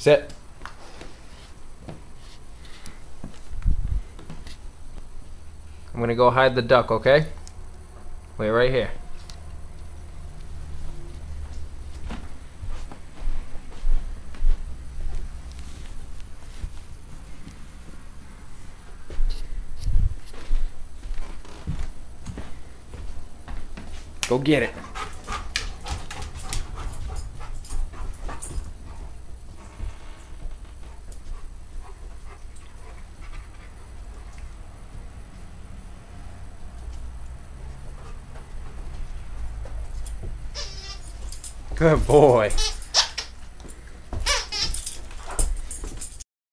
Sit. I'm gonna go hide the duck, okay? Wait right here. Go get it. Good boy.